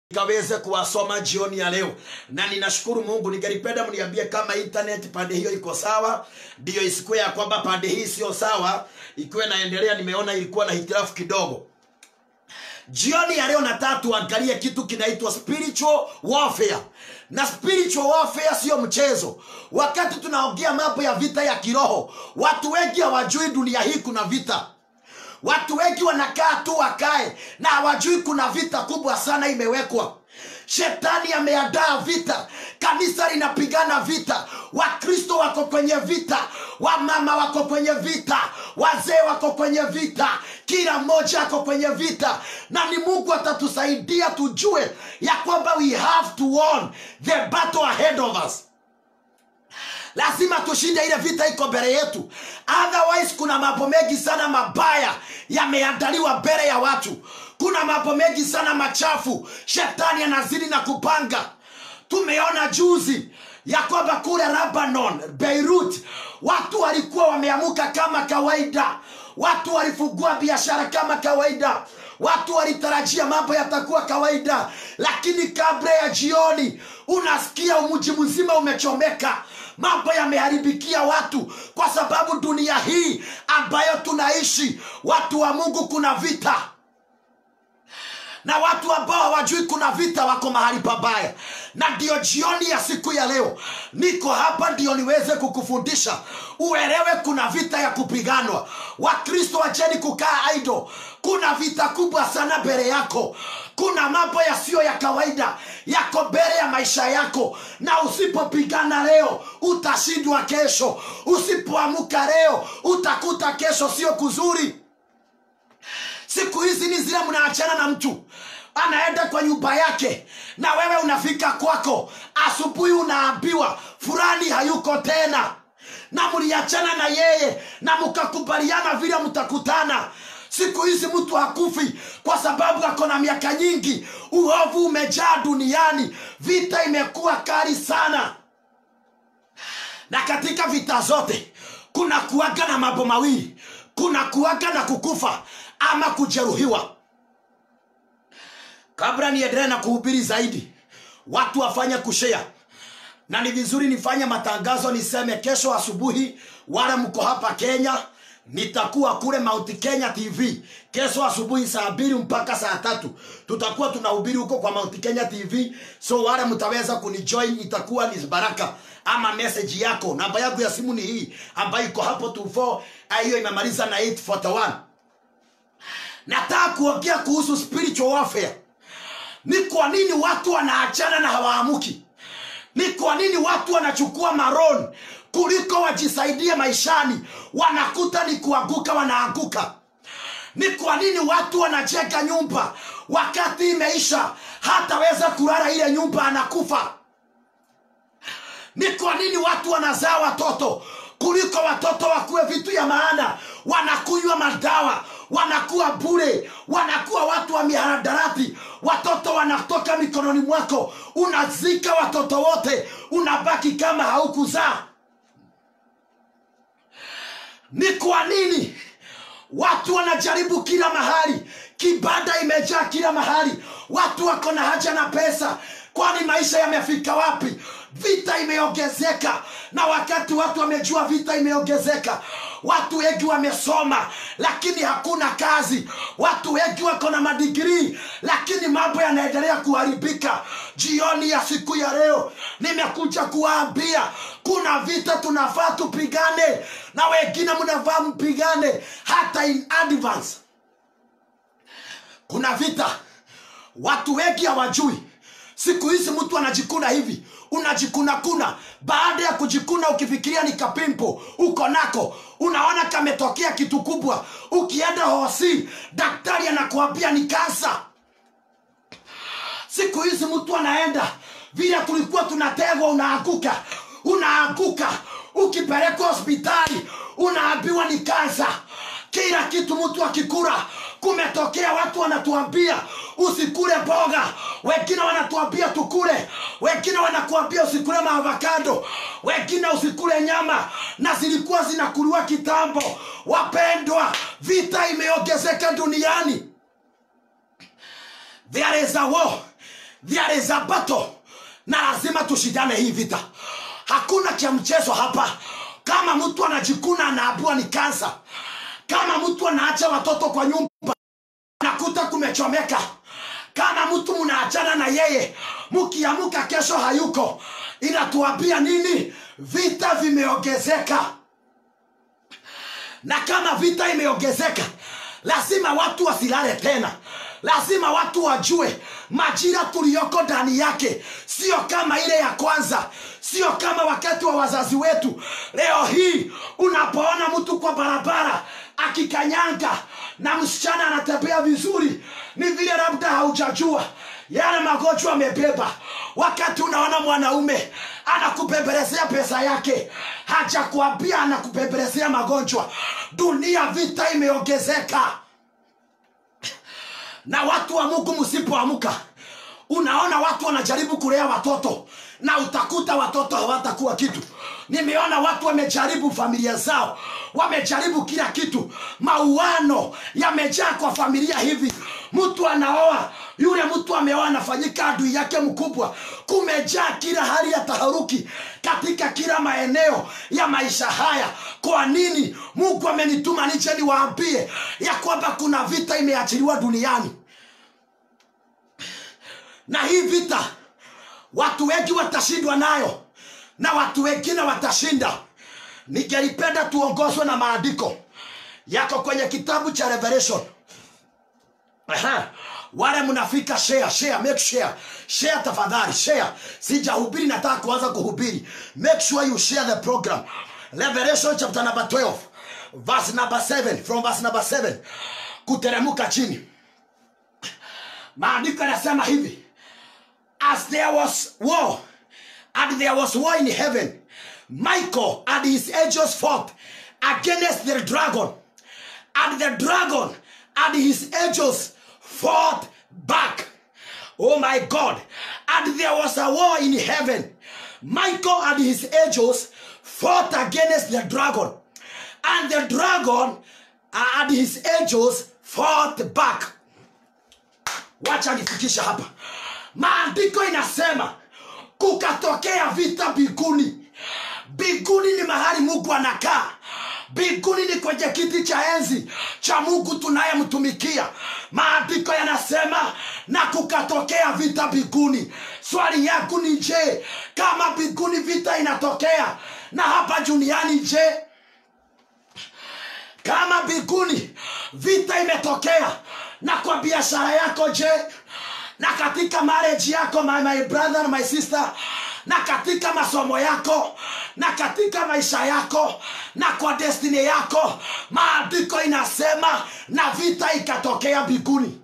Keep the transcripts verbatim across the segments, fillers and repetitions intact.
Kaweze kuwasoma jioni ya leo. Na ninashukuru Mungu. Ningelipenda mniambie kama internet pande hiyo iko sawa, ndio isikuwe ya kwamba pande hii sio sawa, ikiwe naendelea. Nimeona ilikuwa na hitilafu kidogo. Jioni ya leo nataka tuangalie kitu kinaitwa spiritual warfare. Na spiritual warfare sio mchezo. Wakati tunaongea mambo ya vita ya kiroho, watu wengi hawajui dunia hii kuna vita. Watu wengi wanakaa tu wakae na hawajui kuna vita kubwa sana imewekwa. Shetani ameandaa vita, kanisa linapigana vita, Wakristo wako kwenye vita, wamama wako kwenye vita, wazee wako kwenye vita, kila mmoja ako kwenye vita. Na ni Mungu atatusaidia tujue ya kwamba we have to win the battle ahead of us. Lazima tushinde ile vita iko mbele yetu. Otherwise kuna mambo mengi sana mabaya yameandaliwa mbele ya watu. Kuna mambo mengi sana machafu shetani anazidi na kupanga. Tumeona juzi ya kwamba kule Lebanon, Beirut, watu walikuwa wameamuka kama kawaida. Watu walifungua biashara kama kawaida. Watu walitarajia mambo yatakuwa kawaida. Lakini kabla ya jioni unasikia mji mzima umechomeka. Mambo yameharibikia watu kwa sababu dunia hii ambayo tunaishi, watu wa Mungu kuna vita. Na watu ambao hawajui kuna vita wako mahali pabaya. Na ndio jioni ya siku ya leo niko hapa ndio niweze kukufundisha uelewe kuna vita ya kupiganwa. Wakristo wacheni kukaa idle. Kuna vita kubwa sana mbele yako. Kuna mambo yasiyo ya kawaida yako mbele ya maisha yako. Na usipopigana leo utashindwa kesho. Usipoamuka leo utakuta kesho sio kuzuri. Siku hizi ni zile mnaachana na mtu anaenda kwa nyumba yake, na wewe unafika kwako asubuhi unaambiwa fulani hayuko tena, na mliachana na yeye na mkakubaliana vile mtakutana. Siku hizi mtu hakufi kwa sababu ako na miaka nyingi. Uovu umejaa duniani, vita imekuwa kali sana. Na katika vita zote kuna kuaga na mambo mawili. Kuna kuaga na kukufa ama kujeruhiwa. Kabla niendelee na kuhubiri zaidi, watu wafanya kushare. Na ni vizuri nifanye matangazo niseme kesho asubuhi wale mko hapa Kenya, nitakuwa kule Mount Kenya T V. Kesho asubuhi saa mbili mpaka saa tatu tutakuwa tunahubiri huko kwa Mount Kenya T V. So wale mtaweza kunijoin itakuwa ni baraka. Ama message yako, namba yangu ya simu ni hii ambayo iko hapo two four, hiyo imemaliza na eight four one. Nataka kuongea kuhusu spiritual warfare. Ni kwa nini watu wanaachana na hawaamuki? Ni kwa nini watu wanachukua maron kuliko wajisaidie maishani? Wanakuta ni kuanguka wanaanguka. Ni kwa nini watu wanajenga nyumba wakati imeisha hataweza kulala ile nyumba anakufa? Ni kwa nini watu wanazaa watoto kuliko watoto wakuwe vitu ya maana? Wanakunywa madawa, wanakuwa bure, wanakuwa watu wa mihadarati. Watoto wanatoka mikononi mwako, unazika watoto wote, unabaki kama haukuzaa. Ni kwa nini watu wanajaribu kila mahali? Kibanda imejaa kila mahali. Watu wako na haja na pesa. Kwani maisha yamefika wapi? Vita imeongezeka. Na wakati watu wamejua vita imeongezeka, watu wengi wamesoma lakini hakuna kazi. Watu wengi wako na madigrii lakini mambo yanaendelea kuharibika. Jioni ya siku ya leo nimekuja kuwaambia kuna vita tunafaa tupigane, na wengine mnafaa mpigane hata in advance. Kuna vita watu wengi hawajui. Siku hizi mtu anajikuna hivi, unajikuna kuna. Baada ya kujikuna ukifikiria ni kapimpo uko nako, unaona kametokea kitu kubwa. Ukienda hosi daktari anakuambia ni kansa. Siku hizi mtu anaenda vile tulikuwa tunategwa, unaanguka unaanguka. Ukipelekwa hospitali unaambiwa ni kansa. Kila kitu mtu akikura. Kumetokea watu wanatuambia usikule boga, wengine wanatuambia tukule, wengine wanakuambia usikule maavocado, wengine usikule nyama, na zilikuwa zinakuliwa kitambo. Wapendwa, vita imeongezeka duniani. There is a war There is a battle. Na lazima tushindane hii vita. Hakuna cha mchezo hapa. Kama mtu anajikuna anaambiwa ni kansa. Kama mtu anaacha watoto kwa nyumba nakuta kumechomeka. Kama mtu mnaachana na yeye mkiamuka kesho hayuko, inatuambia nini? Vita vimeongezeka. Na kama vita imeongezeka, lazima watu wasilale tena. Lazima watu wajue majira tuliyoko ndani yake sio kama ile ya kwanza, sio kama wakati wa wazazi wetu. Leo hii unapoona mtu kwa barabara akikanyanga na msichana anatembea vizuri, ni vile labda haujajua yale magonjwa amebeba. Wakati unaona mwanaume anakupembelezea pesa yake, hajakuambia anakupembelezea magonjwa. Dunia vita imeongezeka. Na watu wa Mungu msipoamka, unaona watu wanajaribu kulea watoto na utakuta watoto hawatakuwa kitu. Nimeona watu wamejaribu familia zao, wamejaribu kila kitu. Mauano yamejaa kwa familia hivi. Mtu anaoa, yule mtu ameoa anafanyika adui yake mkubwa. Kumejaa kila hali ya taharuki katika kila maeneo ya maisha haya. Kwa nini? Mungu amenituma nije niwaambie ya kwamba kuna vita imeachiliwa duniani. Na hii vita watu wengi watashindwa nayo na watu wengine watashinda. Ningelipenda tuongozwe na maandiko yako kwenye kitabu cha Revelation. Aha. Wale mnafika share, share, make share. Share tafadhali, share. Sijahubiri, nataka kuanza kuhubiri. Make sure you share the program. Revelation chapter number twelve, verse number seven, from verse number seven kuteremuka chini. Maandiko yanasema hivi: as there was war, and there was war in heaven, Michael and his angels fought against the dragon, and the dragon and his angels fought back. Oh my God. And there was a war in heaven. Michael and his angels fought against the dragon, and the dragon and his angels fought back. Wacha nifikisha hapa. Maandiko inasema kukatokea vita biguni. Biguni ni mahali Mungu anakaa. Biguni ni kwenye kiti cha enzi cha Mungu tunayemtumikia. Maandiko yanasema na kukatokea vita biguni. Swali yangu ni je, kama biguni vita inatokea, na hapa duniani je? Kama biguni vita imetokea, na kwa biashara yako je? Na katika marriage yako, my, my brother and my sister, na katika masomo yako, na katika maisha yako, na kwa destiny yako, maandiko inasema na vita ikatokea biguni.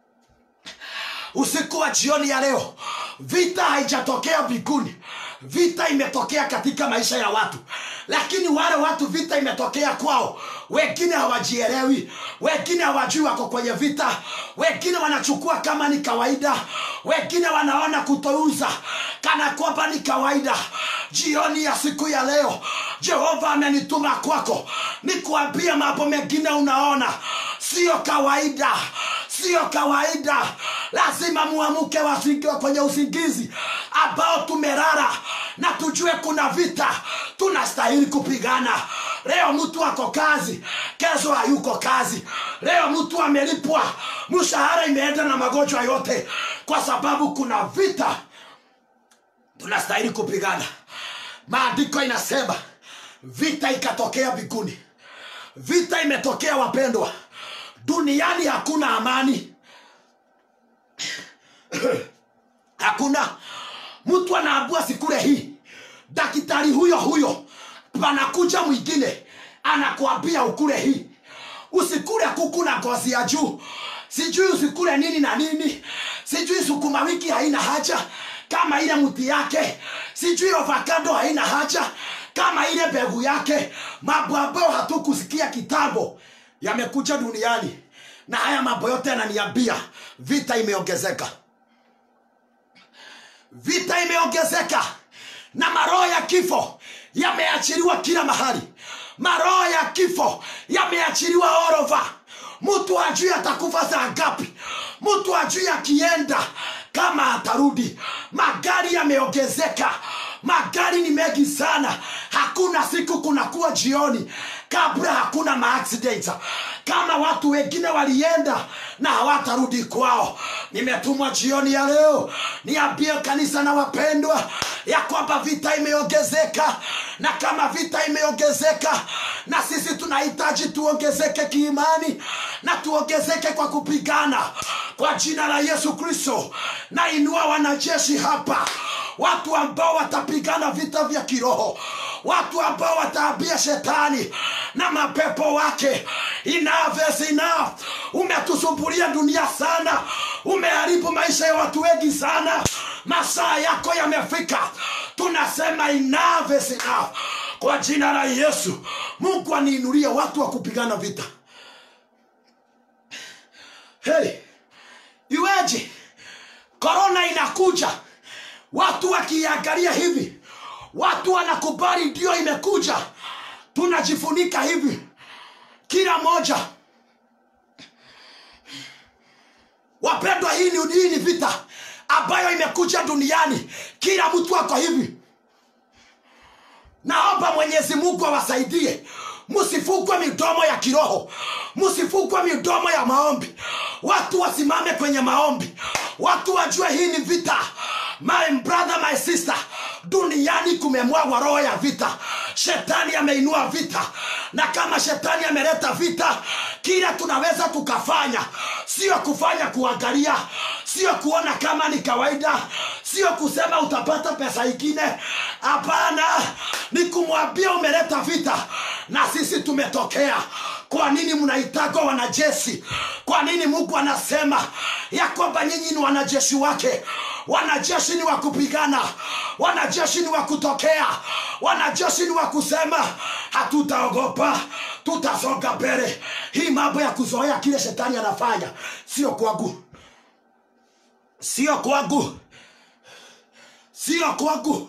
Usiku wa jioni ya leo, vita haijatokea biguni. Vita imetokea katika maisha ya watu. Lakini wale watu vita imetokea kwao, wengine hawajielewi, wengine hawajui wako kwenye vita, wengine wanachukua kama ni kawaida, wengine wanaona kutouza kana kwamba ni kawaida. Jioni ya siku ya leo, Jehova amenituma kwako nikuambie mambo mengine unaona sio kawaida, sio kawaida. Lazima muamuke wafikiwa kwenye usingizi ambao tumerara, na tujue kuna vita tunastahili kupigana. Leo mtu wako kazi, kesho hayuko kazi. Leo mtu amelipwa, mshahara imeenda na magonjwa yote, kwa sababu kuna vita tunastahili kupigana. Maandiko inasema vita ikatokea biguni. Vita imetokea wapendwa. Duniani hakuna amani. Hakuna. Mtu anaambua sikule hii, daktari huyo huyo panakuja mwingine anakuambia ukule hii. Usikule kuku na ngozi ya juu, sijui usikule nini na nini, sijui sukuma wiki haina haja kama ile mti yake, sijui avocado haina haja kama ile mbegu yake. Mambo ambayo hatukusikia kitambo yamekuja duniani, na haya mambo yote yananiambia vita imeongezeka. Vita imeongezeka, na maroho ya kifo yameachiliwa kila mahali. Maroho ya kifo yameachiliwa all over. Mtu hajui atakufa saa ngapi, mtu hajui akienda kama atarudi. Magari yameongezeka, magari ni mengi sana. Hakuna siku kunakuwa jioni kabla hakuna ma-accidents. Kama watu wengine walienda na hawatarudi kwao, nimetumwa jioni ya leo niambie kanisa na wapendwa ya kwamba vita imeongezeka. Na kama vita imeongezeka, na sisi tunahitaji tuongezeke kiimani na tuongezeke kwa kupigana kwa jina la Yesu Kristo. Na inua wanajeshi hapa, watu ambao watapigana vita vya kiroho, watu ambao wataambia shetani na mapepo wake, enough is enough. Umetusumbulia dunia sana, umeharibu maisha ya watu wengi sana, masaa yako yamefika. Tunasema enough is enough kwa jina la Yesu. Mungu aniinulie watu wa kupigana vita. Hey, iweje corona inakuja, watu wakiangalia hivi, watu wanakubali ndio imekuja, tunajifunika hivi kila moja. Wapendwa, hii ni hii ni vita ambayo imekuja duniani, kila mtu ako hivi. Naomba Mwenyezi Mungu awasaidie, msifukwe midomo ya kiroho, msifukwe midomo ya maombi. Watu wasimame kwenye maombi, watu wajue hii ni vita. My brother, my sister, duniani kumemwagwa roho ya vita. Shetani ameinua vita, na kama shetani ameleta vita, kila tunaweza tukafanya sio kufanya kuangalia, sio kuona kama ni kawaida, sio kusema utapata pesa ingine. Hapana, ni kumwambia umeleta vita na sisi tumetokea. Kwa nini mnaitagwa wanajeshi? Kwa nini Mungu anasema ya kwamba nyinyi ni wanajeshi wake? Wanajeshi ni wa kupigana, wanajeshi ni wa kutokea, wanajeshi ni wa kusema hatutaogopa, tutasonga mbele. Hii mambo ya kuzoea kile shetani anafanya sio kwangu, sio kwangu, sio kwangu.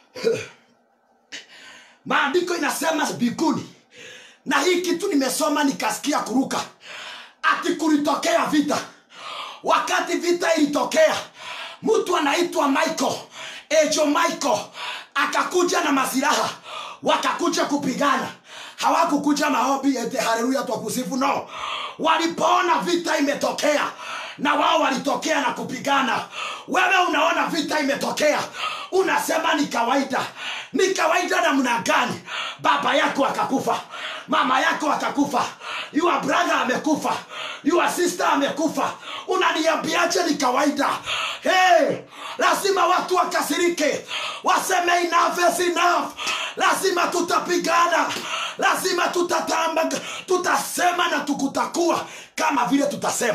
Maandiko inasema mbinguni, na hii kitu nimesoma nikasikia kuruka, ati kulitokea vita. Wakati vita ilitokea, mtu anaitwa Michael, Ejo Michael, akakuja na masilaha, wakakuja kupigana. Hawakukuja maombi ete haleluya tukusifu, no. Walipoona vita imetokea, na wao walitokea na kupigana. Wewe unaona vita imetokea, unasema ni kawaida. Ni kawaida namna gani? Baba yako akakufa, mama yako akakufa, your brother amekufa, your sister amekufa, unaniambiaje ni kawaida? Hey, lazima watu wakasirike, waseme enough is enough. Lazima tutapigana, lazima tutatamba, tutasema na tukutakuwa kama vile tutasema.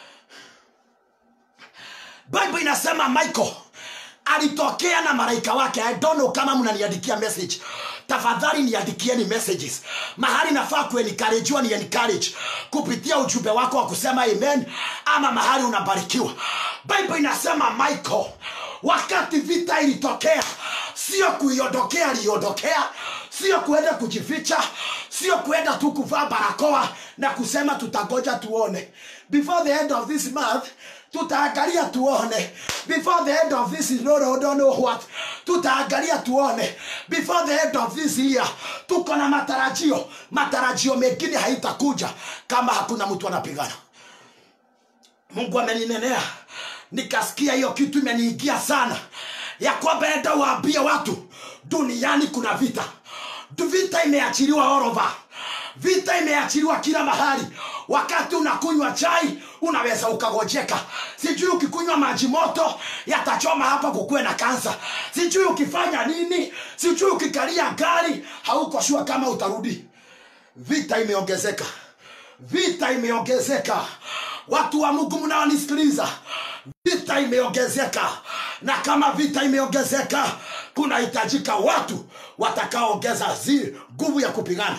Bible inasema Michael alitokea na malaika wake. I don't know kama mnaniandikia message, tafadhali niandikieni messages. Mahali nafaa kuencouragewa ni encourage kupitia ujumbe wako wa kusema amen, ama mahali unabarikiwa. Bible inasema Michael, wakati vita ilitokea, sio kuiondokea aliondokea, sio kuenda kujificha, sio kuenda tu kuvaa barakoa na kusema tutagoja tuone. Before the end of this month, tutaangalia tuone. Before the end of this no, no, don't know what, tutaangalia tuone. Before the end of this year, tuko na matarajio. Matarajio mengine haitakuja kama hakuna mtu anapigana. Mungu ameninenea, nikasikia hiyo kitu imeniingia sana, ya kwamba enda waambie watu duniani kuna vita. Vita imeachiliwa all over, vita imeachiliwa kila mahali. Wakati unakunywa chai unaweza ukagojeka, sijui ukikunywa maji moto yatachoma hapa kukue na kansa, sijui ukifanya nini, sijui ukikalia gari hauko shua kama utarudi. Vita imeongezeka, vita imeongezeka. Watu wa Mungu mnaonisikiliza, vita imeongezeka, na kama vita imeongezeka, kuna hitajika watu watakaoongeza zile nguvu ya kupigana.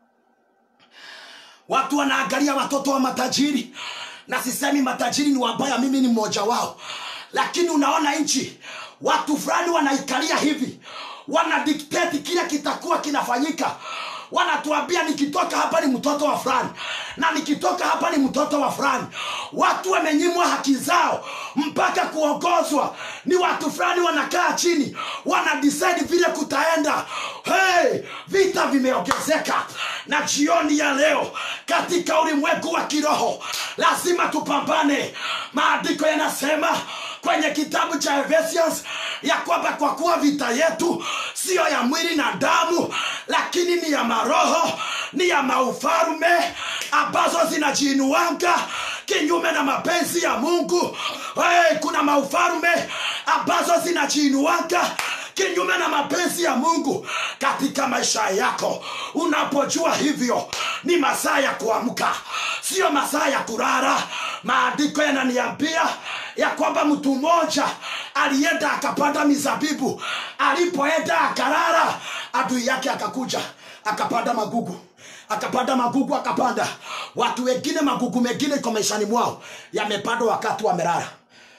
Watu wanaangalia watoto wa matajiri, na sisemi matajiri ni wabaya, mimi ni mmoja wao, lakini unaona nchi, watu fulani wanaikalia hivi, wana dictate kila kitakuwa kinafanyika. wanatuambia nikitoka hapa ni mtoto wa fulani, na nikitoka hapa ni mtoto wa fulani. Watu wamenyimwa haki zao mpaka kuongozwa. Ni watu fulani wanakaa chini wana decide vile kutaenda. Hey, vita vimeongezeka. Na jioni ya leo katika ulimwengu wa kiroho lazima tupambane. Maandiko yanasema kwenye kitabu cha Ephesians ya kwamba kwa kuwa vita yetu sio ya mwili na damu, lakini ni ya maroho, ni ya maufarume ambazo zinajiinuanga kinyume na mapenzi ya Mungu. Hey, kuna maufarume ambazo zinajiinuanga kinyume na mapenzi ya Mungu katika maisha yako. Unapojua hivyo, ni masaa ya kuamka, sio masaa ya kulala. Maandiko yananiambia ya kwamba mtu mmoja alienda akapanda mizabibu. Alipoenda akalala, adui yake akakuja akapanda magugu. Akapanda magugu akapanda. Watu wengine magugu mengine kwa maishani mwao yamepandwa wakati wamelala.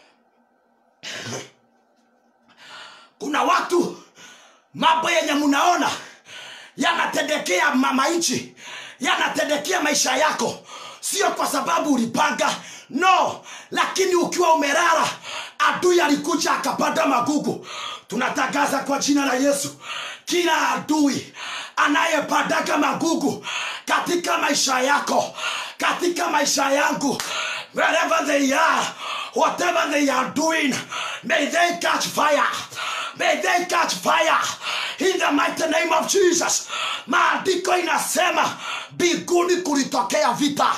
Kuna watu mambo yenye mnaona yanatendekea mama nchi, yanatendekea maisha yako, sio kwa sababu ulipanga, no, lakini ukiwa umelala adui alikuja akapanda magugu. Tunatangaza kwa jina la Yesu, kila adui anayepandaga magugu katika maisha yako, katika maisha yangu, wherever they are, whatever they are doing, may they catch fire. May they catch fire in the mighty name of Jesus. Maandiko inasema biguni kulitokea vita.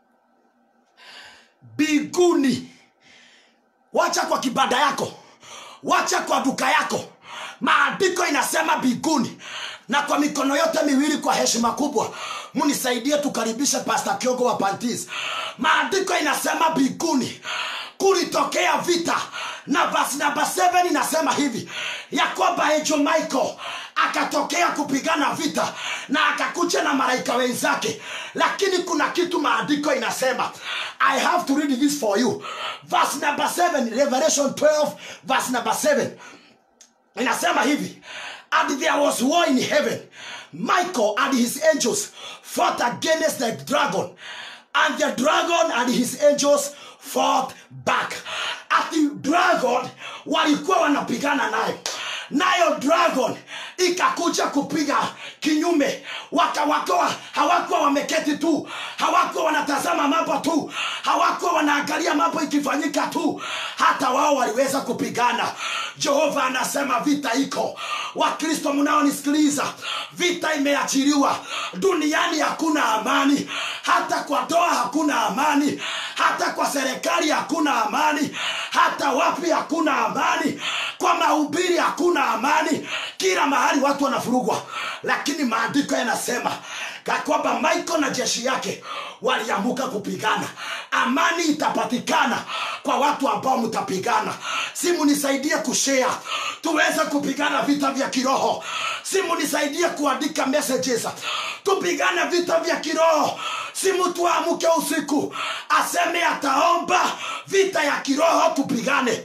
Biguni. Wacha kwa kibanda yako, wacha kwa duka yako. Maandiko inasema biguni. Na kwa mikono yote miwili kwa heshima kubwa, munisaidie tukaribishe Pastor Kiogo wa Pantis. Maandiko inasema biguni kulitokea vita. Na verse number seven inasema hivi ya kwamba Angel Michael akatokea kupigana vita na akakuja na malaika wenzake. Lakini kuna kitu maandiko inasema, I have to read this for you. Verse number seven, Revelation twelve verse number seven inasema hivi, and there was war in heaven. Michael and his angels fought against the dragon, and the dragon and his angels fought back. Ati dragon walikuwa wanapigana nayo, nayo dragon ikakuja kupiga kinyume. Wakawakoa, hawakuwa wameketi tu, hawakuwa wanatazama mambo tu, hawakuwa wanaangalia mambo ikifanyika tu, hata wao waliweza kupigana. Jehova anasema vita iko. Wakristo mnaonisikiliza, vita imeachiliwa. Duniani hakuna amani, hata kwa doa hakuna amani, hata kwa serikali hakuna amani, hata wapi hakuna amani, kwa mahubiri hakuna amani. Kila mahali watu wanafurugwa. Lakini maandiko yanasema kwamba Michael na jeshi yake waliamuka kupigana. Amani itapatikana kwa watu ambao mtapigana. Simu nisaidie kushare tuweze kupigana vita vya kiroho. Simu nisaidie kuandika messages tupigane vita vya kiroho. Simu tuamuke usiku aseme ataomba vita ya kiroho tupigane.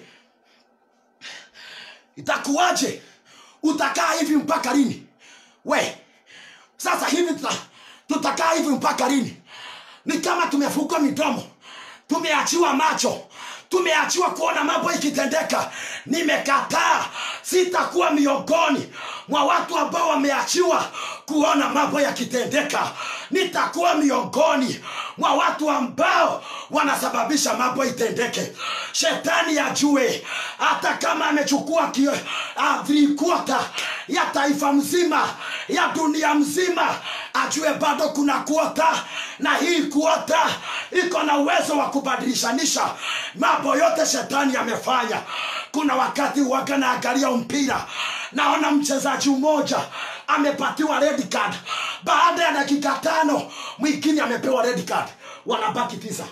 Itakuwaje? Utakaa hivi mpaka lini? We, sasa hivi tuta, tutakaa hivi mpaka lini? Ni kama tumefungwa midomo, tumeachiwa macho, tumeachiwa kuona mambo ikitendeka. Nimekataa, sitakuwa miongoni mwa watu ambao wameachiwa kuona mambo yakitendeka. Nitakuwa miongoni mwa watu ambao wanasababisha mambo itendeke. Shetani ajue hata kama amechukua three quarter ya taifa mzima, ya dunia mzima, ajue bado kuna quarter, na hii quarter iko na uwezo wa kubadilishanisha mambo yote shetani amefanya. Kuna wakati waga naangalia mpira, naona mchezaji mmoja amepatiwa red card, baada ya dakika tano mwingine amepewa red card, wanabaki tisa.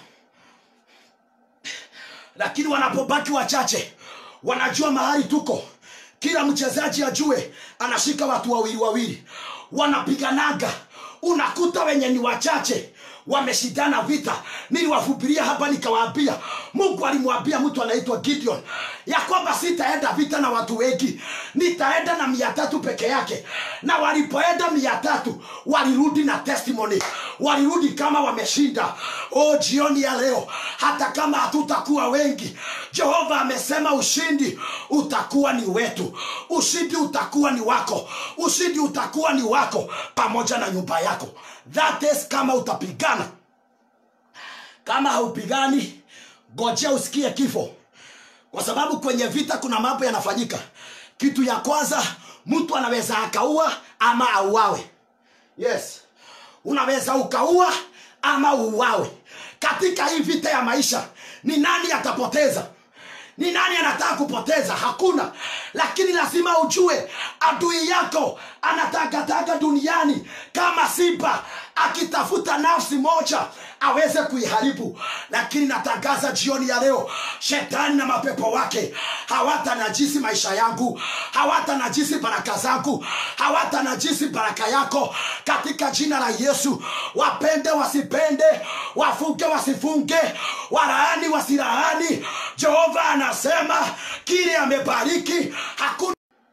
Lakini wanapobaki wachache, wanajua mahali tuko. Kila mchezaji ajue anashika watu wawili wawili, wanapiganaga. Unakuta wenye ni wachache wameshindana vita. Niliwafupiria hapa nikawaambia, Mungu alimwambia mtu anaitwa Gideon ya kwamba sitaenda vita na watu wengi, nitaenda na mia tatu peke yake. Na walipoenda mia tatu walirudi na testimony, walirudi kama wameshinda. Oh, jioni ya leo, hata kama hatutakuwa wengi, Jehova amesema ushindi utakuwa ni wetu, ushindi utakuwa ni wako, ushindi utakuwa ni wako pamoja na nyumba yako. That is kama utapigana. Kama haupigani, ngojea usikie kifo. Kwa sababu kwenye vita kuna mambo yanafanyika. Kitu ya kwanza, mtu anaweza akaua ama auawe. Yes. Unaweza ukaua ama uuawe. Katika hii vita ya maisha, ni nani atapoteza? Ni nani anataka kupoteza? Hakuna. Lakini lazima ujue adui yako anatakataka duniani kama simba akitafuta nafsi moja aweze kuiharibu. Lakini natangaza jioni ya leo, shetani na mapepo wake hawata najisi maisha yangu, hawata najisi baraka zangu, hawata najisi baraka yako katika jina la Yesu. Wapende wasipende, wafunge wasifunge, walaani wasilaani, Jehova anasema kile amebariki hakuna.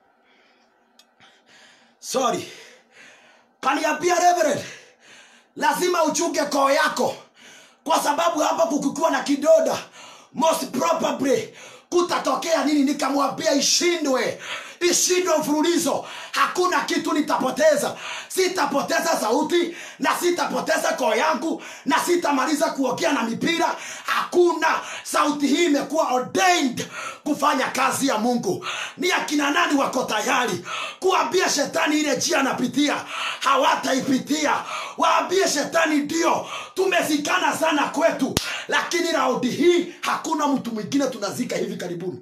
Sorry. Kaniambia Reverend, lazima uchunge koo yako, kwa sababu hapa kukikuwa na kidoda, most probably kutatokea nini? Nikamwambia ishindwe, ishindwe mfululizo. Hakuna kitu nitapoteza. Sitapoteza sauti, na sitapoteza koo yangu, na sitamaliza kuongea na mipira. Hakuna. Sauti hii imekuwa ordained kufanya kazi ya Mungu. Ni akina nani wako tayari kuambia shetani ile njia anapitia hawataipitia? Waambie shetani, ndio tumezikana sana kwetu, lakini raundi hii hakuna mtu mwingine tunazika hivi karibuni.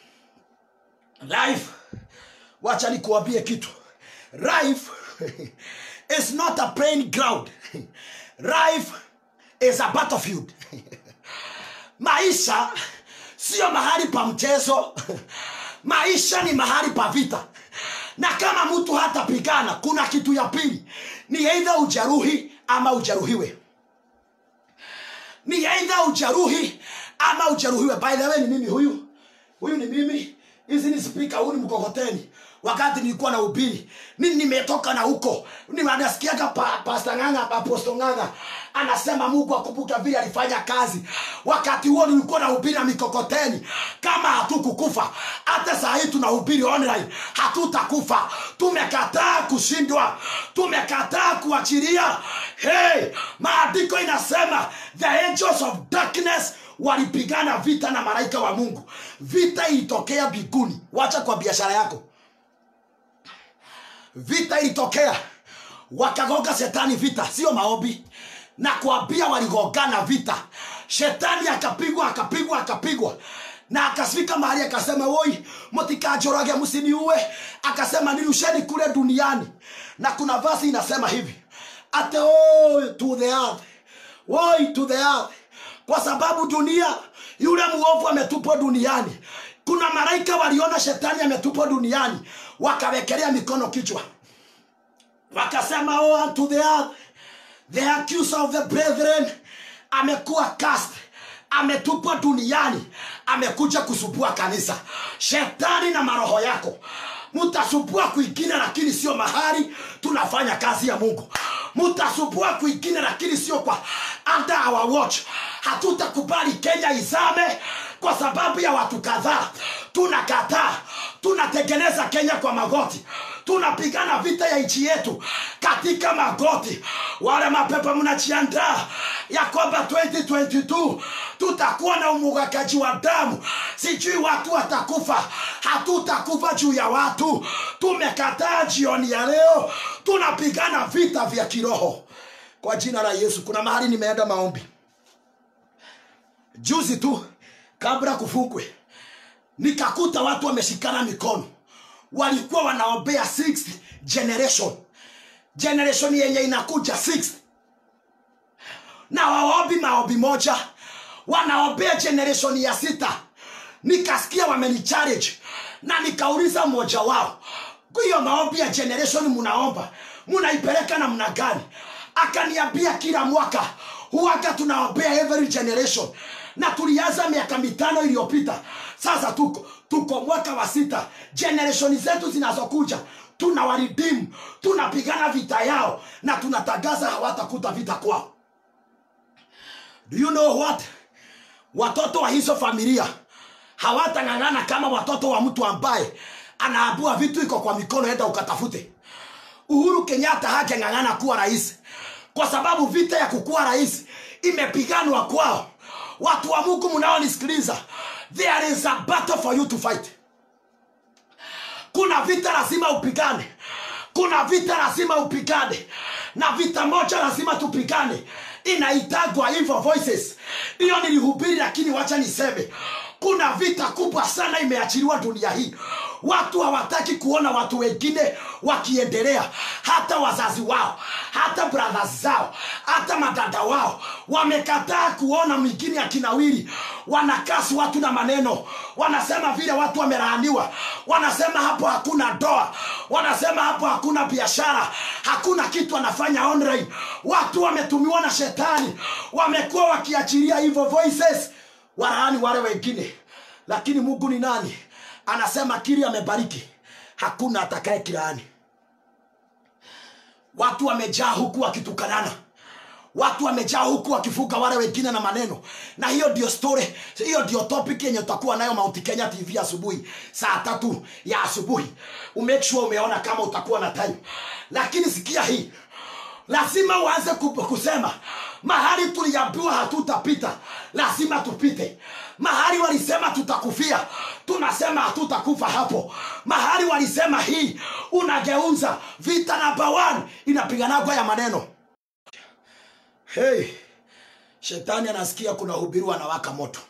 Life, wacha nikuambie kitu. Life is not a playing ground. Life is a battlefield. Maisha sio mahali pa mchezo. Maisha ni mahali pa vita. Na kama mtu hatapigana, kuna kitu ya pili. Ni either ujeruhi ama ujeruhiwe. Ni either ujeruhi ama ujeruhiwe. By the way, ni mimi huyu. Huyu ni mimi. Hizi ni speaker, huyu ni mkokoteni. Wakati nilikuwa na ubiri, mimi nimetoka na huko, nimeanasikiaga pa, Pastor Nganga, Apostle Nganga anasema Mungu akumbuke vile alifanya kazi. Wakati huo nilikuwa na ubiri na mikokoteni. Kama hatukukufa, hata saa hii tunahubiri online, hatutakufa. Tumekataa kushindwa, tumekataa kuachilia. Hey, maandiko inasema the angels of darkness walipigana vita na malaika wa Mungu. Vita ilitokea mbinguni. Wacha kwa biashara yako. Vita ilitokea, wakagoga shetani vita, sio maombi. Na kuambia waligogana vita. Shetani akapigwa, akapigwa, akapigwa. Na akafika mahali akasema, "Woi, mtikajorage msiniue." Akasema, "Nirusheni kule duniani." Na kuna verse inasema hivi, "Ate oh to the earth." Woi, to the earth. Kwa sababu dunia, yule muovu ametupwa duniani. Kuna malaika waliona shetani ametupwa duniani, wakawekelea mikono kichwa. Wakasema, "Oh, unto the earth, the accuser of the brethren amekuwa cast, ametupwa duniani, amekuja kusubua kanisa." Shetani na maroho yako mutasubua kuingine, lakini sio mahali tunafanya kazi ya Mungu. Mutasubua kuingine, lakini sio kwa under our watch. Hatutakubali Kenya izame kwa sababu ya watu kadhaa. Tunakataa. Tunatengeneza Kenya kwa magoti. Tunapigana vita ya nchi yetu katika magoti. Wale mapepo mnajiandaa ya kwamba twenty twenty-two tutakuwa na umwagaji wa damu, sijui watu watakufa. Hatutakufa juu ya watu. Tumekataa jioni ya leo. Tunapigana vita vya kiroho kwa jina la Yesu. Kuna mahali nimeenda maombi juzi tu kabla kufukwe, nikakuta watu wameshikana mikono. Walikuwa wanaombea sixth generation. Generation yenye inakuja sixth. Na waombi maombi moja, wanaombea generation ya sita. Nikasikia wameni challenge, na nikauliza mmoja wao, "Kwa hiyo maombi ya generation munaomba, munaipeleka namna gani?" Akaniambia, "Kila mwaka huaga tunaombea every generation. Na tulianza miaka mitano iliyopita. Sasa tuko tuko mwaka wa sita. Generation zetu zinazokuja tunawaridimu, tunapigana vita yao na tunatangaza hawatakuta vita kwao. Do you know what? Watoto wa hizo familia hawatang'ang'ana kama watoto wa mtu ambaye anaabua vitu iko kwa mikono, enda ukatafute. Uhuru Kenyatta hangeng'ang'ana kuwa rais kwa sababu vita ya kukuwa rais imepiganwa kwao. Watu wa Mungu mnaonisikiliza, there is a battle for you to fight. Kuna vita lazima upigane. Kuna vita lazima upigane. Na vita moja lazima tupigane, inaitagwa Evil Voices. Hiyo nilihubiri, lakini wacha niseme kuna vita kubwa sana imeachiliwa dunia hii. Watu hawataki kuona watu wengine wakiendelea. Hata wazazi wao, hata brothers zao, hata madada wao wamekataa kuona mwingine akinawiri. Wanakasi watu na maneno, wanasema vile watu wamelaaniwa, wanasema hapo hakuna doa, wanasema hapo hakuna biashara, hakuna kitu anafanya online. Watu wametumiwa na shetani, wamekuwa wakiachilia Evil Voices walaani wale wengine. Lakini Mungu ni nani? Anasema kile amebariki hakuna atakaye kilaani. Watu wamejaa huku wakitukanana, watu wamejaa huku wakifuga wale wengine na maneno. Na hiyo ndio story, hiyo ndio topic yenye tutakuwa nayo Mount Kenya T V asubuhi saa tatu ya asubuhi. Umake sure umeona kama utakuwa na time. Lakini sikia hii, lazima uanze kusema mahali tuliambiwa hatutapita lazima tupite. Mahali walisema tutakufia, tunasema hatutakufa hapo. Mahali walisema hii, unageuza. Vita namba one inapiganagwa ya maneno. Hey, shetani anasikia kuna hubiri anawaka moto.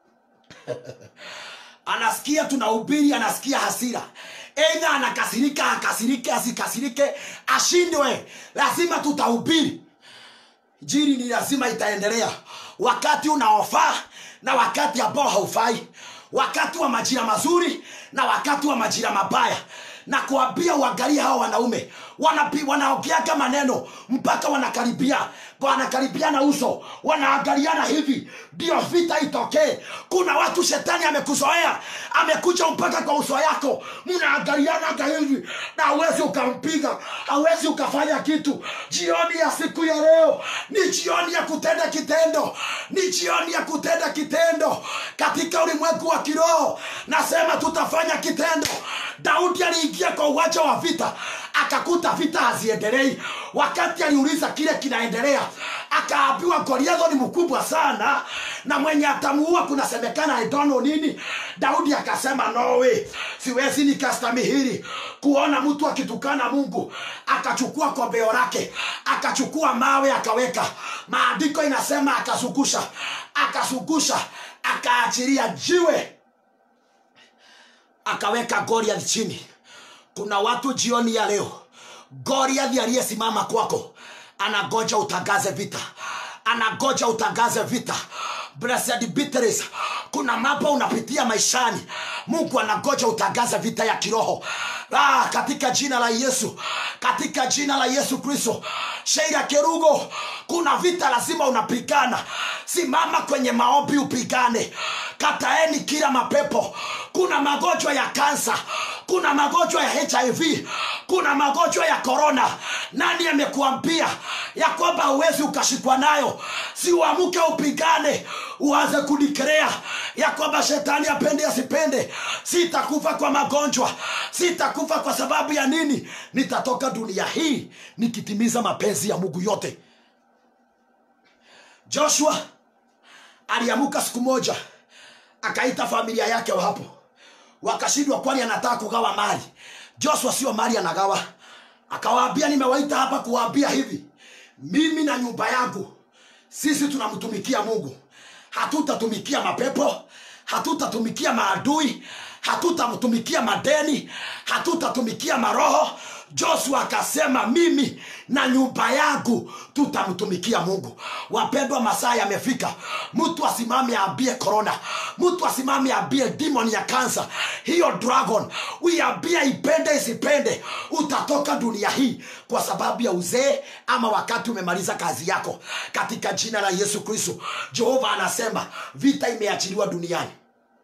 Anasikia tunahubiri, anasikia hasira. Either anakasirika, akasirike, asikasirike, ashindwe. Lazima tutahubiri. Injili ni lazima itaendelea. Wakati unaofaa na wakati ambao haufai. Wakati wa majira mazuri na wakati wa majira mabaya. Na kuambia uangalie hao wanaume wanapi wanaogeaga maneno mpaka wanakaribia wanakaribia uso, wanaangaliana hivi ndio vita itokee. Kuna watu shetani amekuzoea, amekuja mpaka kwa uso yako, mnaangaliana hivi na hawezi ukampiga, hawezi ukafanya kitu. Jioni ya siku ya leo ni jioni ya kutenda kitendo, ni jioni ya kutenda kitendo katika ulimwengu wa kiroho. Nasema tutafanya kitendo. Daudi aliingia kwa uwanja wa vita, akakuta vita haziendelei. Wakati aliuliza kile kinaendelea, akaambiwa Goliath ni mkubwa sana na mwenye atamuua kunasemekana I don't know nini. Daudi akasema no way, siwezi nikastahimili kuona mtu akitukana Mungu. Akachukua kombeo lake, akachukua mawe akaweka. Maandiko inasema akasugusha, akasugusha, akaachilia jiwe, akaweka Goliath chini. Kuna watu jioni ya leo, Goliath aliyesimama kwako anagoja utangaze vita, anagoja utangaze vita. Blessed Beatrice, kuna mambo unapitia maishani, Mungu anagoja utangaze vita ya kiroho. Ah, katika jina la Yesu, katika jina la Yesu Kristo. Sheila Kerugo, kuna vita lazima unapigana. Simama kwenye maombi upigane. Kataeni kila mapepo. Kuna magonjwa ya kansa, kuna magonjwa ya H I V, kuna magonjwa ya corona. Nani amekuambia ya kwamba huwezi ukashikwa nayo? Si uamuke upigane, uanze kudikrea ya kwamba shetani apende asipende, sitakufa kwa magonjwa, sitakufa kwa sababu ya nini? Nitatoka dunia hii nikitimiza mapenzi ya Mungu yote. Joshua aliamuka siku moja, akaita familia yake wa hapo. Wakashindwa kwani anataka kugawa mali. Joshua sio mali anagawa. Akawaambia nimewaita hapa kuwaambia hivi, mimi na nyumba yangu sisi tunamtumikia Mungu. Hatutatumikia mapepo, hatutatumikia maadui, hatutamtumikia madeni, hatutatumikia maroho. Joshua akasema mimi na nyumba yangu tutamtumikia Mungu. Wapendwa, masaa yamefika. Mtu asimame aambie corona, mtu asimame aambie demon ya cancer, hiyo dragon, uiambie ipende isipende, utatoka dunia hii kwa sababu ya uzee ama wakati umemaliza kazi yako. Katika jina la Yesu Kristo, Jehova anasema vita imeachiliwa duniani.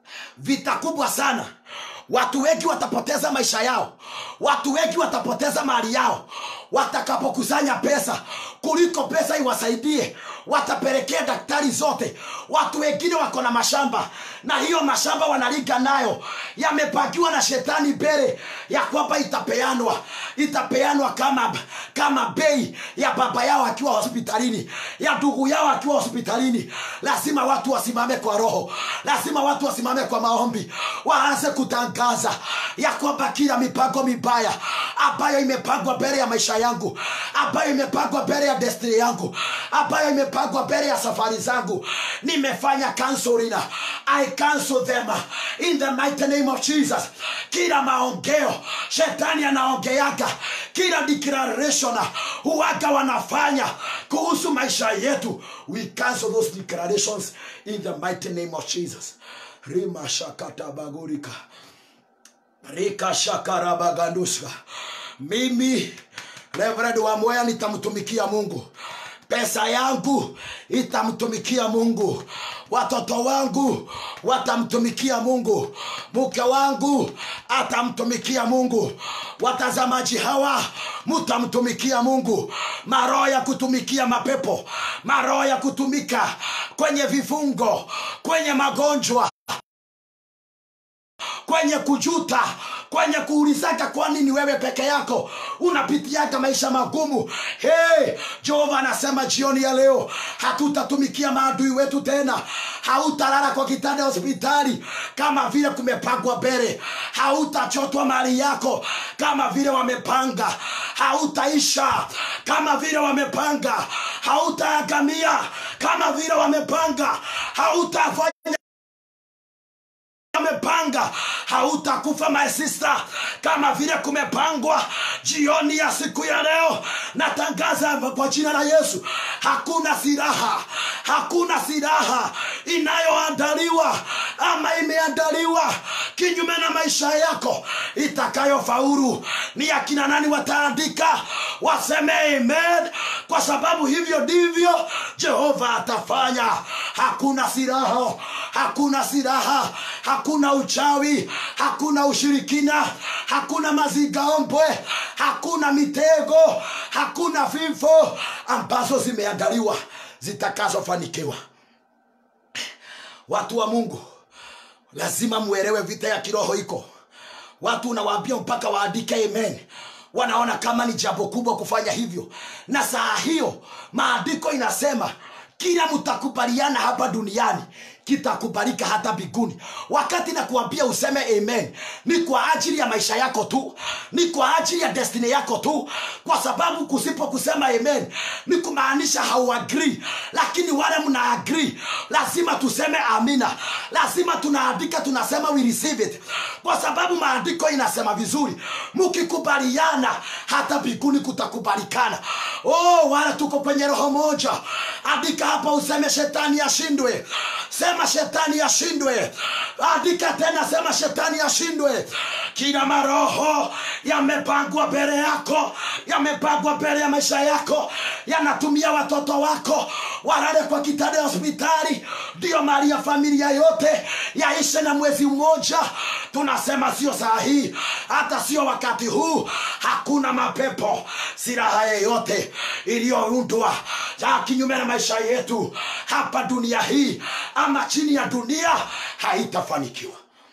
vita kubwa sana. Watu wengi watapoteza maisha yao, watu wengi watapoteza mali yao watakapokusanya pesa, kuliko pesa iwasaidie watapelekea daktari zote. Watu wengine wako na mashamba, na hiyo mashamba wanaliga nayo, yamepakiwa na shetani mbele ya kwamba itapeanwa itapeanwa kama kama bei ya baba yao akiwa hospitalini, ya ndugu yao akiwa hospitalini. Lazima watu wasimame kwa roho, lazima watu wasimame kwa maombi, waanze kutangaza ya kwamba kila mipango mibaya ambayo imepangwa mbele ya maisha yangu, ambayo imepangwa mbele ya destiny yangu, ambayo imepangwa mbele ya safari zangu, nimefanya canceling. I cancel them in the mighty name of Jesus. Kila maongeo shetani anaongeaga, kila declaration huaga wanafanya kuhusu maisha yetu, we cancel those declarations in the mighty name of Jesus. Rima shakata bagurika, rika shakara baganduska. Mimi Reverend Wamoya nitamtumikia Mungu. Pesa yangu itamtumikia Mungu. Watoto wangu watamtumikia Mungu. Mke wangu atamtumikia Mungu. Watazamaji hawa mtamtumikia Mungu. Maroho ya kutumikia mapepo, maroho ya kutumika kwenye vifungo, kwenye magonjwa, kwenye kujuta, kwenye kuulizaka kwa nini wewe peke yako unapitiaka maisha magumu. Hey, Jehova anasema jioni ya leo hatutatumikia maadui wetu tena. Hautalala kwa kitanda hospitali kama vile kumepangwa mbele. Hautachotwa mali yako kama vile wamepanga. Hautaisha kama vile wamepanga. Hautaagamia kama vile wamepanga. Hautafanya wamepanga. Hautakufa my sister kama vile kumepangwa. Jioni ya siku ya leo natangaza kwa jina la Yesu, hakuna silaha, hakuna silaha inayoandaliwa ama imeandaliwa kinyume na maisha yako itakayofaulu. Ni akina nani wataandika waseme amen? Kwa sababu hivyo ndivyo Jehova atafanya. Hakuna silaha, hakuna silaha, hakuna uchawi, hakuna ushirikina, hakuna mazigaombwe, hakuna mitego, hakuna vifo ambazo zimeandaliwa zitakazofanikiwa. Watu wa Mungu, lazima muelewe vita ya kiroho iko. Watu unawaambia mpaka waandike amen, wanaona kama ni jambo kubwa kufanya hivyo. Na saa hiyo maandiko inasema kila mtakubaliana hapa duniani kitakubalika hata mbinguni. Wakati na kuambia useme amen, ni kwa ajili ya maisha yako tu, ni kwa ajili ya destiny yako tu. Kwa sababu kusipo kusema amen ni kumaanisha hau agree. Lakini wale mna agree, lazima tuseme amina. Lazima tunaandika tunasema we receive it. Kwa sababu maandiko inasema vizuri, mkikubaliana hata mbinguni kutakubalikana. Oh, wala tuko kwenye roho moja. Andika hapa useme shetani ashindwe. Sema shetani ashindwe. Andika tena sema shetani ashindwe. Kila maroho yamepangwa mbele yako, yamepangwa mbele ya maisha yako, yanatumia watoto wako walale kwa kitanda hospitali ndio mali ya familia yote yaishe na mwezi mmoja. Tunasema sio saa hii, hata sio wakati huu. Hakuna mapepo, silaha yoyote iliyoundwa za kinyume na maisha yetu hapa dunia hii ama chini ya dunia haitafanikiwa.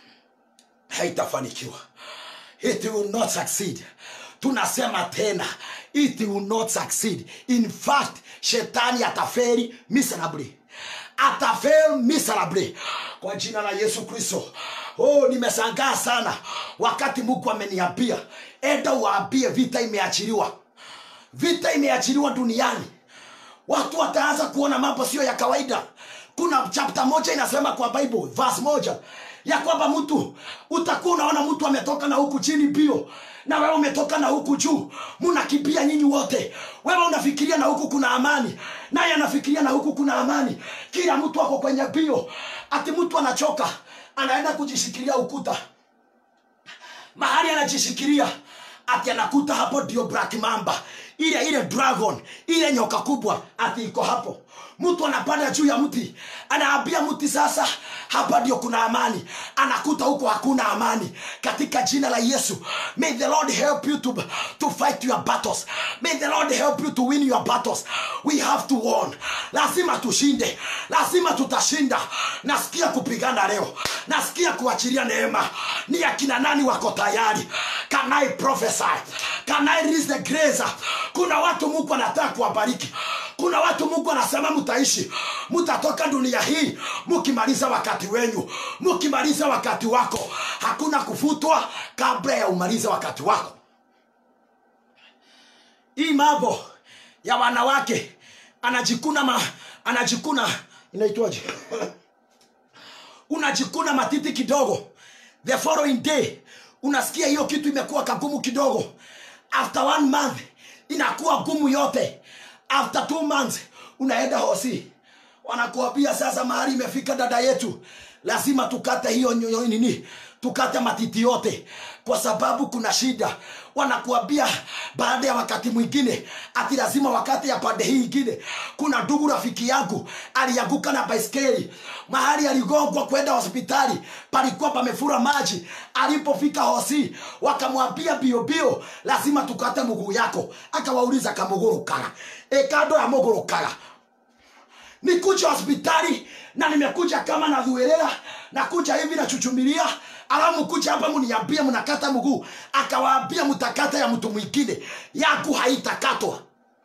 Haitafanikiwa. It will not succeed. Tunasema tena, it will not succeed. In fact, shetani atafeli miserably. Atafeli miserably kwa jina la Yesu Kristo. Oh, nimeshangaa sana wakati Mungu ameniambia enda waambie vita imeachiliwa. Vita imeachiliwa duniani. Watu wataanza kuona mambo sio ya kawaida. Kuna chapter moja inasema kwa Bible, verse moja, ya kwamba mtu utakuwa unaona mtu ametoka na huku chini bio, na wewe umetoka na huku juu, mnakimbia nyinyi wote. Wewe unafikiria na huku kuna amani, naye anafikiria na huku kuna amani. Kila mtu ako kwenye bio. Ati mtu anachoka, anaenda kujishikilia ukuta. Mahali anajishikilia, ati anakuta hapo ndio Black Mamba, ile ile dragon, ile nyoka kubwa ati iko hapo. Mtu anapanda juu ya mti, anaambia mti sasa hapa ndio kuna amani, anakuta huko hakuna amani. Katika jina la Yesu, may the Lord help you to to fight your battles. May the Lord help you to win your battles. We have to win. Lazima tushinde, lazima tutashinda. Nasikia kupigana leo, nasikia kuachilia neema. Ni akina nani wako tayari? Can I prophesy? Can I release the grace? Kuna watu Mungu anataka kuwabariki. Kuna watu Mungu anasema mtaishi, mtatoka dunia hii mkimaliza wakati wenu, mkimaliza wakati wako. Hakuna kufutwa kabla ya umaliza wakati wako. Hii mambo ya wanawake anajikuna ma, anajikuna inaitwaje? Unajikuna matiti kidogo, the following day unasikia hiyo kitu imekuwa kagumu kidogo. After one month inakuwa gumu yote. After two months unaenda hosi, wanakuambia sasa mahali imefika dada yetu, lazima tukate hiyo nini, tukate matiti yote kwa sababu kuna shida. Wanakuambia baada ya wakati mwingine ati lazima wakati ya pande hii nyingine. Kuna ndugu rafiki yangu alianguka na baiskeli, mahali aligongwa kwenda hospitali, palikuwa pamefura maji. Alipofika hosi wakamwambia bio bio lazima tukate mguu yako. Akawauliza kamuguru kala e kado ya muguru kala. Nikuja hospitali na nimekuja kama na dhuelea, nakuja hivi na chuchumilia, alamu kuja hapa mniambia mnakata mguu. Akawaambia mtakata ya mtu mwingine, yako haitakatwa.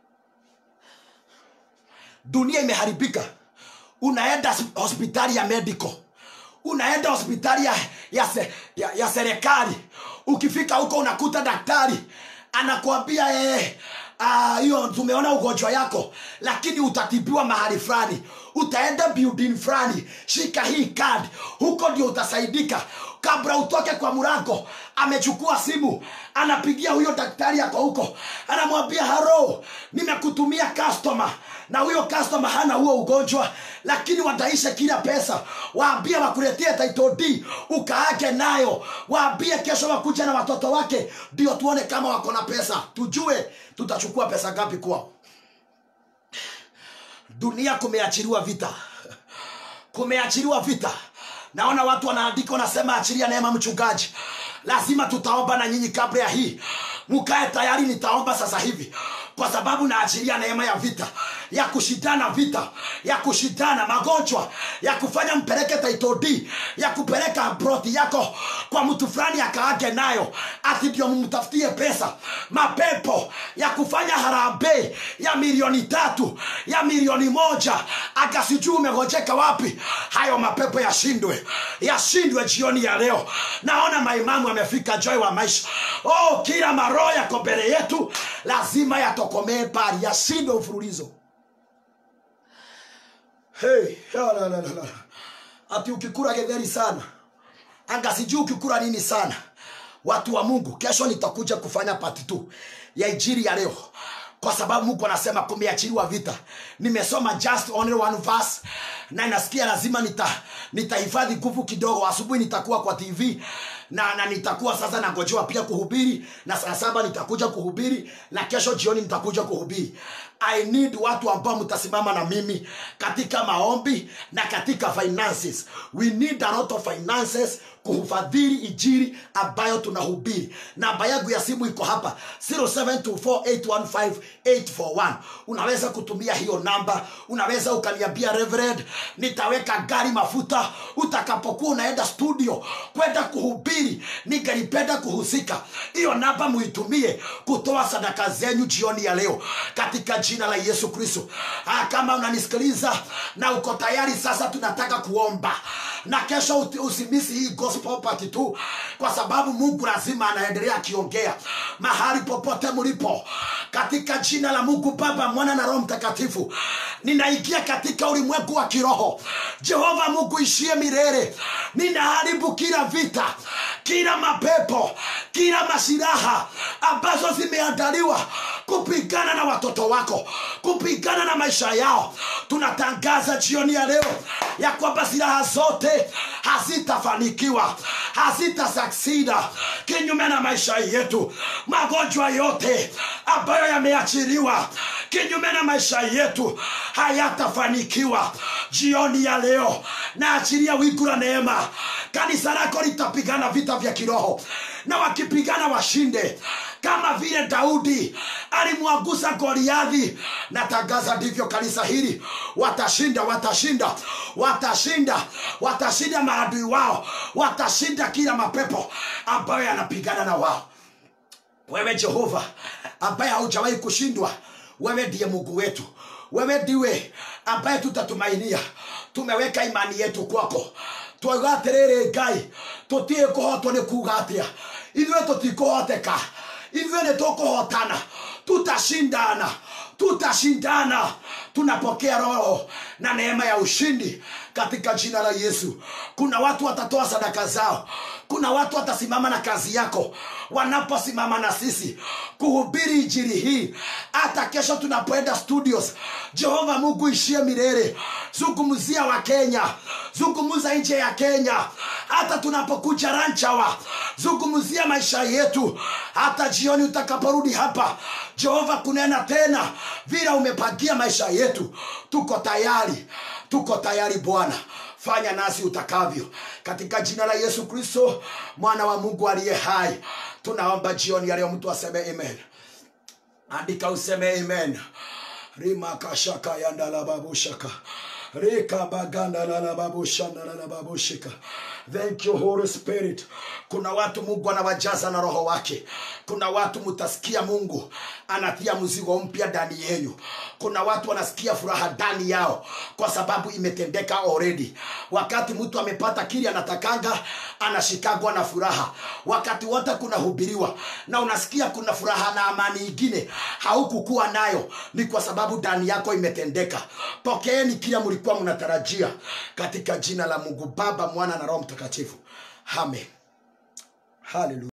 Dunia imeharibika. Unaenda hospitali ya medical, unaenda hospitali ya ya, se, ya, ya serikali. Ukifika huko unakuta daktari anakuambia eh ah hiyo tumeona ugonjwa yako, lakini utatibiwa mahali fulani, utaenda building fulani, shika hii card, huko ndio utasaidika. Kabla utoke kwa mlango amechukua simu, anapigia huyo daktari yako huko, anamwambia haro, nimekutumia customer na huyo customer hana huo ugonjwa, lakini wataisha kila pesa. Waambie wakuletea title D ukaake nayo, waambie kesho wakuja na watoto wake ndio tuone kama wako na pesa, tujue tutachukua pesa ngapi kwao. Dunia kumeachiliwa vita, kumeachiliwa vita. Naona watu wanaandika wanasema achilia neema mchungaji. Lazima tutaomba na nyinyi kabla ya hii. Mkae tayari, nitaomba sasa hivi kwa sababu naachilia neema ya vita, ya kushindana vita, ya kushindana magonjwa, ya kufanya mpeleke title D, ya kupeleka broti yako kwa mtu fulani akaage nayo ati ndio mtafutie pesa. Mapepo ya kufanya harambee ya milioni tatu, ya milioni moja, akasijui umegojeka wapi. Hayo mapepo yashindwe, yashindwe jioni ya leo. Naona maimamu amefika Joy wa Maisha. Oh, kila maroho yako mbele yetu lazima yatokomee pali, yashindwe mfululizo. Hey, la la la la. Ati ukikula getheri sana, anga sijui ukikula nini sana. Watu wa Mungu, kesho nitakuja kufanya part two ya injili ya leo, kwa sababu Mungu anasema kumeachiliwa vita. Nimesoma just only one verse na nasikia lazima nita nitahifadhi nguvu kidogo. Asubuhi nitakuwa kwa T V na na nitakuwa sasa nangojewa pia kuhubiri, na saa saba nitakuja kuhubiri, na kesho jioni nitakuja kuhubiri. I need watu ambao mtasimama na mimi katika maombi na katika finances. We need a lot of finances kuhufadhili injili ambayo tunahubiri. Namba yangu ya simu iko hapa zero seven two four eight one five eight four one. Unaweza kutumia hiyo namba. Unaweza ukaniambia Reverend, nitaweka gari mafuta utakapokuwa unaenda studio kwenda kuhubiri, ningelipenda kuhusika. Hiyo namba muitumie kutoa sadaka zenyu jioni ya leo katika jina la Yesu Kristo. Kama unanisikiliza na uko tayari, sasa tunataka kuomba. Na kesho usimisi hii gospel part tu, kwa sababu Mungu lazima anaendelea akiongea mahali popote mlipo. Katika jina la Mungu Baba, Mwana na Roho Mtakatifu, ninaingia katika ulimwengu wa kiroho. Jehova Mungu ishie milele, ninaharibu kila vita, kila mapepo, kila mashiraha ambazo zimeandaliwa kupigana na watoto wako, kupigana na maisha yao. Tunatangaza jioni ya leo ya kwamba silaha zote hazitafanikiwa, hazitasucceed kinyume na maisha yetu. Magonjwa yote ambayo yameachiliwa kinyume na maisha yetu hayatafanikiwa. Jioni ya leo na achilia wingu la neema. Kanisa lako litapigana vita vya kiroho, na wakipigana washinde kama vile Daudi alimwanguza Goliathi. Natangaza ndivyo kanisa hili watashinda, watashinda, watashinda, watashinda maadui wao, watashinda kila mapepo ambayo yanapigana na wao. Wewe Jehova ambaye haujawahi kushindwa, wewe ndiye Mungu wetu. Wewe ndiwe ambaye tutatumainia. Tumeweka imani yetu kwako. Twagaterere Ngai, tutie kuhotwo ni kuga atia. Ithuĩ tutikuhoteka, ithuĩ nĩ tukuhotana, tutashindana, tutashindana. Tunapokea roho na neema ya ushindi katika jina la Yesu. Kuna watu watatoa sadaka zao, kuna watu watasimama na kazi yako. Wanaposimama na sisi kuhubiri injili hii, hata kesho tunapoenda studios, Jehova Mungu ishie milele, zungumzia wa Kenya, zungumza nje ya Kenya. Hata tunapokuja Ranchawa, zungumzia maisha yetu. Hata jioni utakaporudi hapa, Jehova kunena tena vile umepangia maisha yetu. Tuko tayari, tuko tayari Bwana. Fanya nasi utakavyo katika jina la Yesu Kristo, mwana wa Mungu aliye hai. Tunaomba jioni ya leo, mtu aseme amen. Andika useme amen. Rima kashaka yandala babushaka. Rika baganda la babushana la babushika. Thank you Holy Spirit. Kuna watu Mungu anawajaza na roho wake. Kuna watu mutasikia Mungu anatia mzigo mpya ndani yenu. Kuna watu wanasikia furaha ndani yao kwa sababu imetendeka already. Wakati mtu amepata kile anatakanga, anashikagwa na furaha. Wakati wote kuna hubiriwa na unasikia kuna furaha na amani nyingine haukukuwa nayo, ni kwa sababu ndani yako imetendeka. Pokeeni kile mlikuwa mnatarajia katika jina la Mungu Baba, Mwana na Roho Mtakatifu. Amen. Hallelujah.